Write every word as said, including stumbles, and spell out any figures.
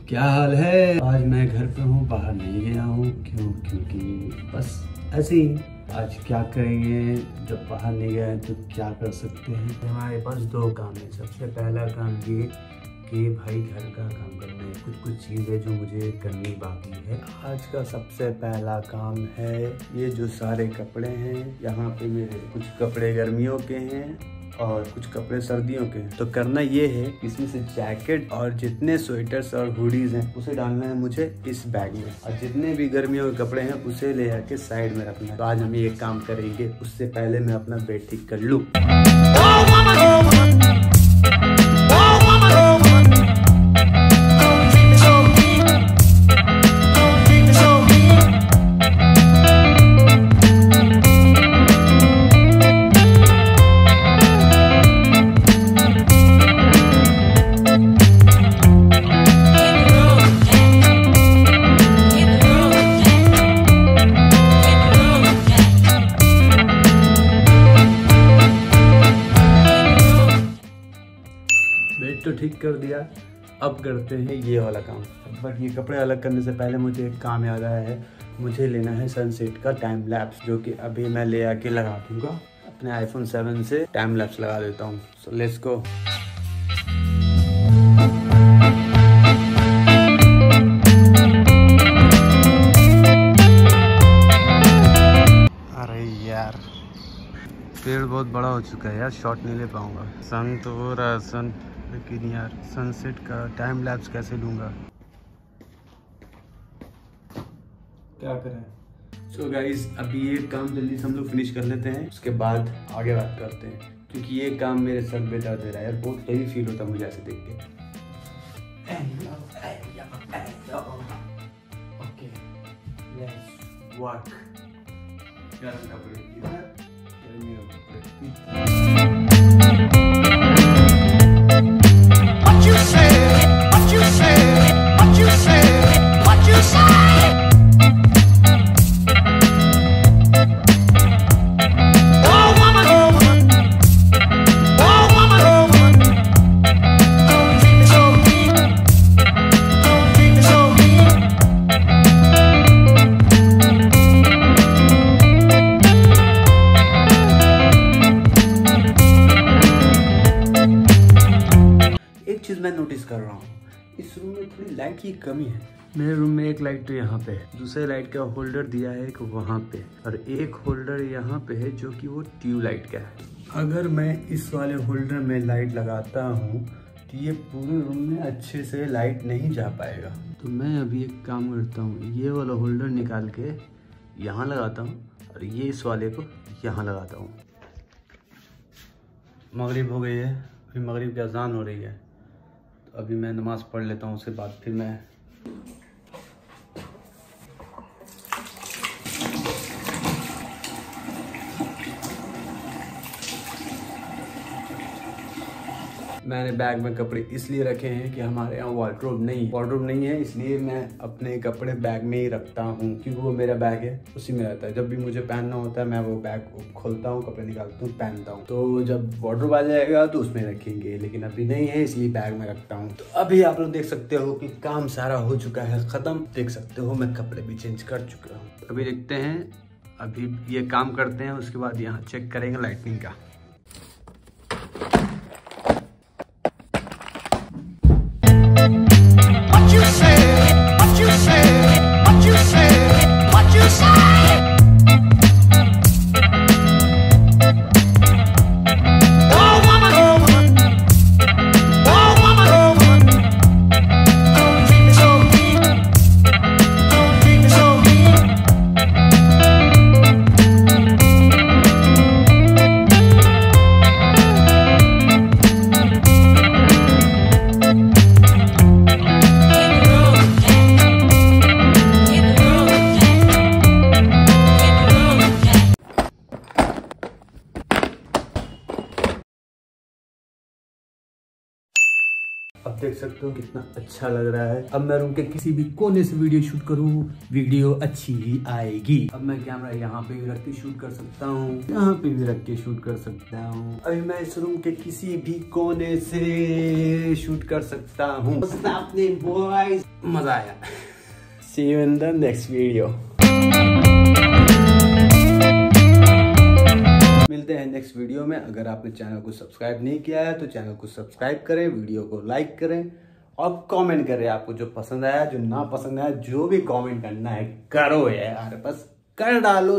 क्या हाल है? आज मैं घर पे हूँ, बाहर नहीं गया हूँ। क्यों? क्योंकि बस ऐसे ही। आज क्या करेंगे? जब बाहर नहीं गए तो क्या कर सकते हैं? हमारे पास दो काम है। सबसे पहला काम ये कि भाई घर का काम करना है। कुछ कुछ चीज़ें जो मुझे करनी बाकी है। आज का सबसे पहला काम है ये जो सारे कपड़े हैं, यहाँ पे मेरे कुछ कपड़े गर्मियों के हैं और कुछ कपड़े सर्दियों के हैं। तो करना ये है, इसमें से जैकेट और जितने स्वेटर्स और हुडीज हैं उसे डालना है मुझे इस बैग में, और जितने भी गर्मियों के कपड़े हैं उसे ले आके साइड में रखना है। तो आज हम ये काम करेंगे। उससे पहले मैं अपना बेड ठीक कर लूँ। बेड तो ठीक कर दिया, अब करते हैं ये वाला काम। बट ये कपड़े अलग करने से पहले मुझे एक काम याद आया है। मुझे लेना है सनसेट का टाइम लैप्स, जो कि अभी मैं ले आके लगा दूंगा। अपने आईफोन सेवन से टाइम लैप्स लगा देता हूँ। So let's go. अरे यार, पेड़ बहुत बड़ा हो चुका है यार, शॉट नहीं ले पाऊंगा। सन तो हो रहा है सन, लेकिन यार सनसेट का टाइम लैप्स कैसे लूँगा? क्या करें? सो गाइस, अभी ये काम जल्दी से हम लोग फिनिश कर लेते हैं, उसके बाद आगे बात करते हैं। क्योंकि ये काम मेरे सर पे दर्द दे रहा है यार, बहुत हेवी फील होता है मुझे ऐसे देख के। Okay, let's work. गरम कपड़े इधर, गर्मी के कपड़े। मैं नोटिस कर रहा हूँ, इस रूम में थोड़ी लाइट की कमी है। मेरे रूम में एक लाइट तो यहाँ पे है, दूसरे लाइट का होल्डर दिया है एक वहाँ पे, और एक होल्डर यहाँ पे है जो कि वो ट्यूब लाइट का है। अगर मैं इस वाले होल्डर में लाइट लगाता हूँ तो ये पूरे रूम में अच्छे से लाइट नहीं जा पाएगा। तो मैं अभी एक काम करता हूँ, ये वाला होल्डर निकाल के यहाँ लगाता हूँ और ये इस वाले को यहाँ लगाता हूँ। मगरिब हो गई है, अभी मगरिब की अजान हो रही है। अभी मैं नमाज़ पढ़ लेता हूँ, उसके बाद फिर मैं मैंने बैग में कपड़े इसलिए रखे हैं कि हमारे यहाँ वार्डरोब नहीं वार्डरोब नहीं है, इसलिए मैं अपने कपड़े बैग में ही रखता हूँ। क्योंकि वो मेरा बैग है, उसी में रहता है। जब भी मुझे पहनना होता है मैं वो बैग खोलता हूँ, कपड़े निकालता हूँ, पहनता हूँ। तो जब वार्डरोब आ जाएगा तो उसमें रखेंगे, लेकिन अभी नहीं है इसलिए बैग में रखता हूँ। तो अभी आप लोग देख सकते हो कि काम सारा हो चुका है खत्म। देख सकते हो मैं कपड़े भी चेंज कर चुका हूँ। अभी देखते हैं, अभी ये काम करते हैं, उसके बाद यहाँ चेक करेंगे लाइटनिंग का। सकते हो कितना अच्छा लग रहा है। अब मैं रूम के किसी भी कोने से वीडियो शूट करूँ, वीडियो अच्छी ही आएगी। अब मैं कैमरा यहाँ पे भी रख के शूट कर सकता हूँ, यहाँ पे भी रख के शूट कर सकता हूँ। अभी मैं इस रूम के किसी भी कोने से शूट कर सकता हूँ। बॉयज मजा आया। See you in the next video. मिलते हैं नेक्स्ट वीडियो में। अगर आपने चैनल को सब्सक्राइब नहीं किया है तो चैनल को सब्सक्राइब करें, वीडियो को लाइक करें और कमेंट करें आपको जो पसंद आया, जो ना पसंद आया। जो भी कमेंट करना है करो यार, बस कर डालो।